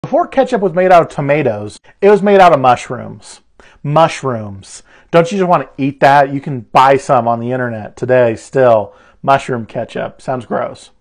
Before ketchup was made out of tomatoes, it was made out of mushrooms. Mushrooms. Don't you just want to eat that? You can buy some on the internet today still. Mushroom ketchup. Sounds gross.